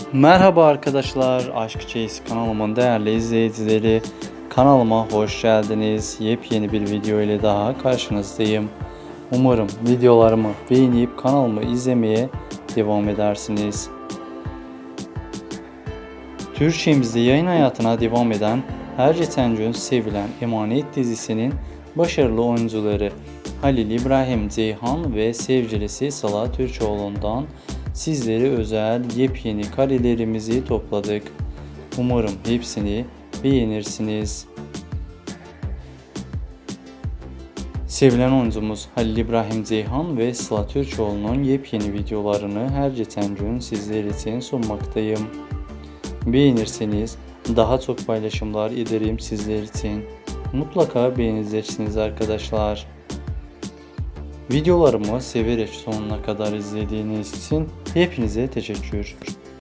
Merhaba arkadaşlar, Aşk Çeyiz kanalımın değerli izleyicileri. Kanalıma hoş geldiniz. Yepyeni bir video ile daha karşınızdayım. Umarım videolarımı beğenip kanalımı izlemeye devam edersiniz. Türkçemizde yayın hayatına devam eden, her geçen gün sevilen Emanet dizisinin başarılı oyuncuları Halil İbrahim Ceyhan ve sevgilisi Sıla Türkoğlu'ndan sizlere özel yepyeni karelerimizi topladık. Umarım hepsini beğenirsiniz. Sevilen oyuncumuz Halil İbrahim Ceyhan ve Sıla Türkoğlu'nun yepyeni videolarını her geçen gün sizler için sunmaktayım. Beğenirseniz daha çok paylaşımlar ederim sizler için. Mutlaka beğeneceksiniz arkadaşlar. Videolarımı severek sonuna kadar izlediğiniz için hepinize teşekkür.